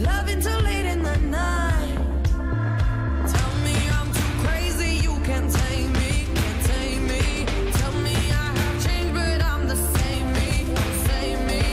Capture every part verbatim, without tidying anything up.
loving till late in the night. Tell me I'm too crazy, you can't tame me, can't tame me. Tell me I have changed, but I'm the same me, same me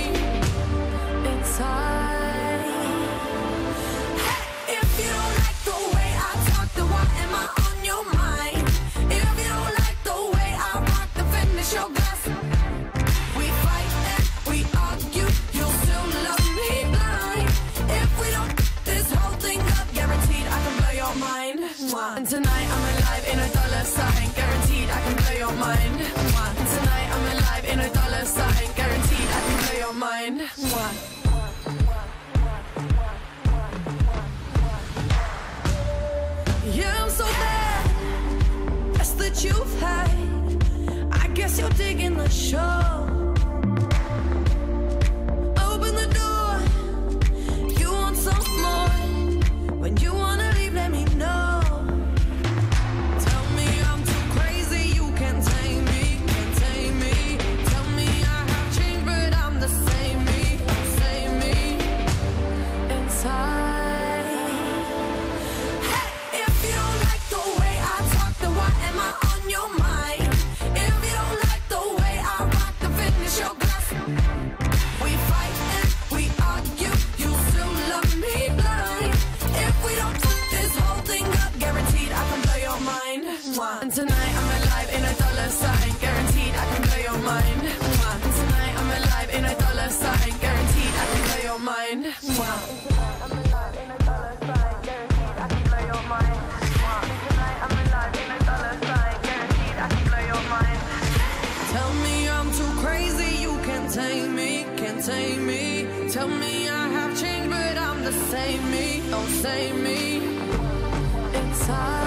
inside. Hey, if you don't like the way I talk, then why am I on your mind? If you don't like the way I rock, then finish your glass. We fight and we argue, you'll still love me blind. If we don't this whole thing up, guaranteed I can blow your mind. And tonight I'm alive in a dollar sign, guaranteed I can blow your mind. And tonight I'm alive in a dollar sign, guaranteed I can blow your mind. Yeah, I'm so bad, that's that you've had. I guess you're digging the show. Open the door, you want some more. When you wanna leave, let me know. Tell me I'm too crazy, you can't tame me, can't tame me. Tell me I have changed, but I'm the same me, same me inside. Hey, if you don't like the way I talk, then why am I on your mind? If you don't like the way I rock, then finish your glass. We fight and we argue, you still love me blind. If we don't put this whole thing up, guaranteed I can blow your mind. And tonight I'm alive in a dollar sign, guaranteed I can blow your mind. And tonight I'm alive in a dollar sign, guaranteed I can blow your mind. I'm alive in a dollar sign, guaranteed I can blow your mind. Tonight I'm alive in a dollar sign, guaranteed I can blow your mind. Tell me I'm too crazy, you can't tame me, can't tame me. Tell me I have changed, but I'm the same me, oh same me inside.